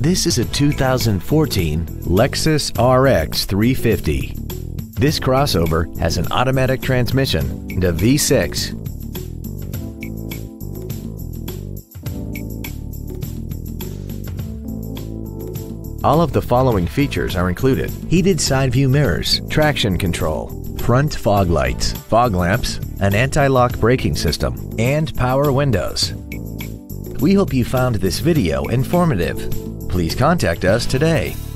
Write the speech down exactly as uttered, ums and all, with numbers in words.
This is a two thousand fourteen Lexus R X three fifty. This crossover has an automatic transmission and a V six. All of the following features are included: heated side view mirrors, traction control, front fog lights, fog lamps, an anti-lock braking system, and power windows. We hope you found this video informative. Please contact us today.